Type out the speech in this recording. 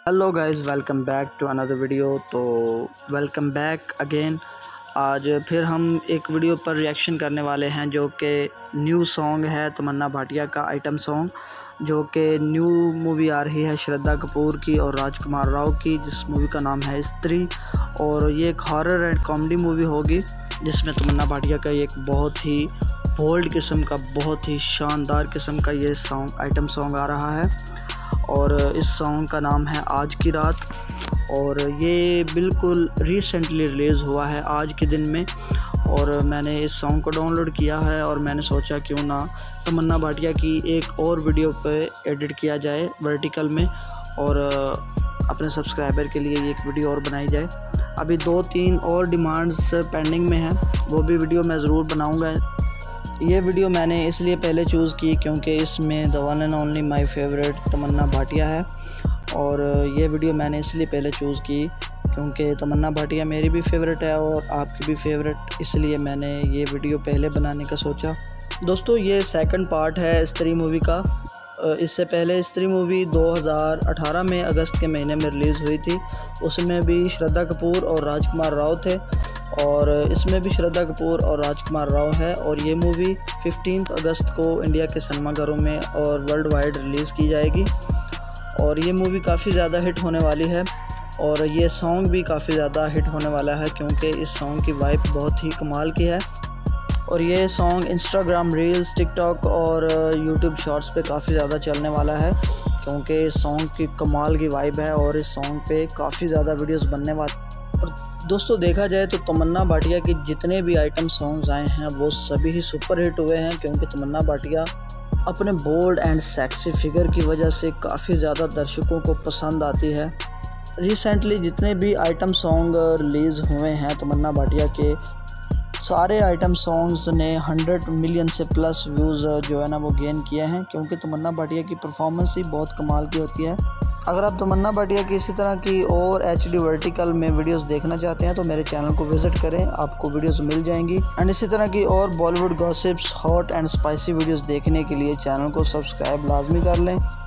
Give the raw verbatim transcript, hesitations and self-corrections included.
Hello guys, welcome back to another video. तो welcome back again. आज फिर हम एक वीडियो पर रिएक्शन करने वाले हैं जो कि न्यू सॉन्ग है तमन्ना भाटिया का आइटम सॉन्ग, जो कि न्यू मूवी आ रही है श्रद्धा कपूर की और राजकुमार राव की, जिस मूवी का नाम है स्त्री। और ये एक हॉरर एंड कॉमेडी मूवी होगी जिसमें तमन्ना भाटिया का एक बहुत ही बोल्ड किस्म का, बहुत ही शानदार किस्म का ये सॉन्ग आइटम सॉन्ग आ रहा है। और इस सॉन्ग का नाम है आज की रात, और ये बिल्कुल रिसेंटली रिलीज़ हुआ है आज के दिन में। और मैंने इस सॉन्ग को डाउनलोड किया है और मैंने सोचा क्यों ना तमन्ना भाटिया की एक और वीडियो पे एडिट किया जाए वर्टिकल में, और अपने सब्सक्राइबर के लिए एक वीडियो और बनाई जाए। अभी दो तीन और डिमांड्स पेंडिंग में हैं, वो भी वीडियो मैं ज़रूर बनाऊँगा। ये वीडियो मैंने इसलिए पहले चूज़ की क्योंकि इसमें the one and only my favourite Tamannaah Bhatia है। और ये वीडियो मैंने इसलिए पहले चूज़ की क्योंकि तमन्ना भाटिया मेरी भी फेवरेट है और आपकी भी फेवरेट, इसलिए मैंने ये वीडियो पहले बनाने का सोचा। दोस्तों, ये सेकंड पार्ट है स्त्री मूवी का। इससे पहले स्त्री मूवी दो हज़ार अठारह में अगस्त के महीने में रिलीज़ हुई थी। उसमें भी श्रद्धा कपूर और राजकुमार राव थे, और इसमें भी श्रद्धा कपूर और राजकुमार राव है। और ये मूवी पंद्रह अगस्त को इंडिया के सिनेमाघरों में और वर्ल्ड वाइड रिलीज़ की जाएगी। और ये मूवी काफ़ी ज़्यादा हिट होने वाली है, और ये सॉन्ग भी काफ़ी ज़्यादा हिट होने वाला है क्योंकि इस सॉन्ग की वाइब बहुत ही कमाल की है। और ये सॉन्ग इंस्टाग्राम रील्स, टिकटॉक और यूट्यूब शॉर्ट्स पे काफ़ी ज़्यादा चलने वाला है क्योंकि इस सॉन्ग की कमाल की वाइब है और इस सॉन्ग पे काफ़ी ज़्यादा वीडियोस बनने वाले। और दोस्तों, देखा जाए तो तमन्ना भाटिया के जितने भी आइटम सॉन्ग्स आए हैं वो सभी ही सुपर हिट हुए हैं क्योंकि तमन्ना भाटिया अपने बोल्ड एंड सेक्सी फिगर की वजह से काफ़ी ज़्यादा दर्शकों को पसंद आती है। रिसेंटली जितने भी आइटम सॉन्ग रिलीज़ हुए हैं तमन्ना भाटिया के, सारे आइटम सॉन्ग्स ने हंड्रेड मिलियन से प्लस व्यूज़ जो है ना वो गेन किए हैं क्योंकि तमन्ना भाटिया की परफॉर्मेंस ही बहुत कमाल की होती है। अगर आप तमन्ना भाटिया की इसी तरह की और एच डी वर्टिकल में वीडियोस देखना चाहते हैं तो मेरे चैनल को विज़िट करें, आपको वीडियोस मिल जाएंगी। एंड इसी तरह की और Bollywood gossips, hot and spicy videos देखने के लिए चैनल को सब्सक्राइब लाजमी कर लें।